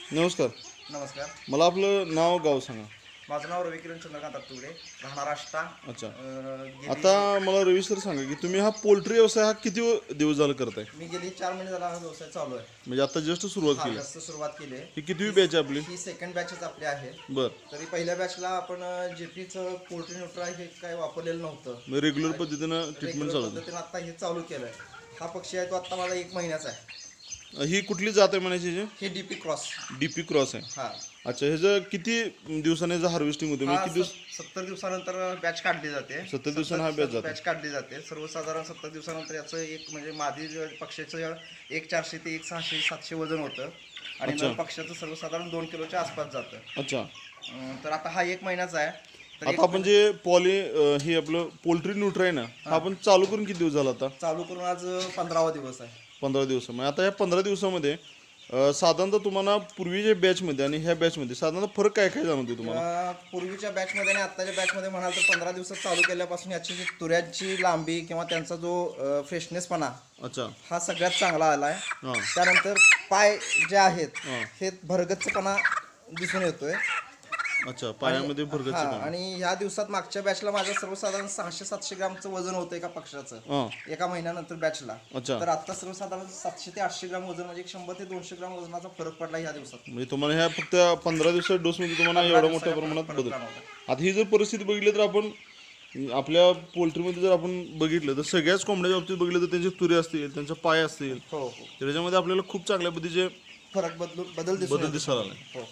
नमस्कार. नमस्कार. मला आपलं नाव गाव सांगा. माझं नाव रवी किरण चंद्रकांत तुगडे, राहणार आष्टा. अच्छा. आता मला रवी सर सांगा की तुम्ही हा पोल्ट्री व्यवसाय हा किती दिवस झाला करताय? मी गेली 4 महिने झाला हा व्यवसाय चालू आहे. म्हणजे आता जस्ट सुरुवात हा केली. जास्त सुरुवात केली आहे. ही कितवी बॅच आहे आपली? ही सेकंड बॅचच आपली आहे. बर. तरी पहिल्या बॅचला आपण जेपीचं पोल्ट्री न्यूट्रा हे काय वापरलेलं नव्हतं. रेग्युलर पद्धतीनं ट्रीटमेंट चालू पद्धतीने आता हे चालू केलंय. हा पक्षी आहे तो आता माझा 1 महिन्याचा आहे. ही कुठली जात आहे म्हणायची? हे डीपी क्रॉस. डीपी क्रॉस आहे. हा. अच्छा. ह्याचं किती दिवसाने हार्वेस्टिंग होते? म्हणजे किती दिवस? 70 दिवसानंतर बॅच काढली जाते. 70 दिवसांना हा बॅच जातो. बॅच काढली जाते. सर्वसाधारण 70 दिवसानंतर याचं एक म्हणजे मादी पक्षाचं 1,400 ते 1,600 700 वजन होतं आणि नर पक्षाचं सर्वसाधारण 2 किलोच्या आसपास जातं. अच्छा. तर आता हा 1 महिन्याचा आहे. आता आपण जे हे आपलं पोल्ट्री न्यूट्रा आहे ना, हा आपण चालू करून किती दिवस झाला? आता चालू करून आज 15वा दिवस आहे. 15 दिवस. मग आता या 15 दिवसामध्ये साधारणतः तुम्हाला पूर्वीच्या बॅचमध्ये आणि ह्या बॅचमध्ये साधारणतः फरक काय काय जाणवतो तुम्हाला? पूर्वीच्या बॅचमध्ये आणि आत्ताच्या बॅचमध्ये म्हणाल तर 15 दिवसात चालू केल्यापासून याची जी तुऱ्याची लांबी किंवा त्यांचा जो फ्रेशनेसपणा अच्छा हा सगळ्यात चांगला आला आहे. त्यानंतर पाय जे आहेत हे भरगच्चपणा दिसून येतोय. अच्छा. पायामध्ये भरगच्चपणा. आणि ह्या दिवसात मागच्या बॅचला माझं सर्वसाधारण 600-700 ग्रामचं वजन होतं एका पक्षाचं एका महिन्यानंतर बॅचला. तर आता सर्वसाधारण 700 ते 800 ग्राम वजन म्हणजे 100 ते 200 ग्राम वजनाचा फरक पडला ह्या दिवसात. म्हणजे तुम्हाला ह्या फक्त 15 दिवसाच्या डोसमध्ये तुम्हाला एवढ्या मोठ्या प्रमाणात बदल. आता ही जर परिस्थिती बघितली तर आपण आपल्या पोल्ट्रीमध्ये जर आपण बघितलं तर सगळ्याच कोंबड्याच्या बाबतीत बघितलं तर त्यांचे तुरे असतील, त्यांचे पाय असतील, त्याच्यामध्ये आपल्याला खूप चांगल्या पद्धतीचे फरक बदल दिसायला लागले.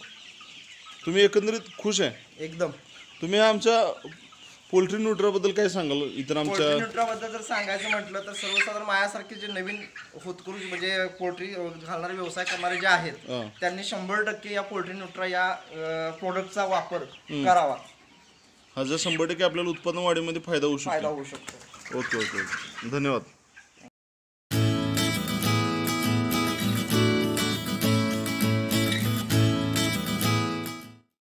तुम्ही एकंदरीत खुश आहे? एकदम. तुम्ही आमच्या पोल्ट्री न्यूट्राबद्दल काय सांगाल? इतर आमच्या न्यूट्राबद्दल जर सांगायचं म्हटलं तर सर्वसाधारण माझ्यासारखे जे नवीन होतकरू म्हणजे पोल्ट्री घालणारे व्यवसाय करणारे जे आहेत त्यांनी 100% या पोल्ट्री न्यूट्रा या प्रोडक्टचा वापर करावा. हा जर 100% आपल्याला उत्पन्न वाढीमध्ये फायदा होऊ शकतो. ओके. ओके. धन्यवाद.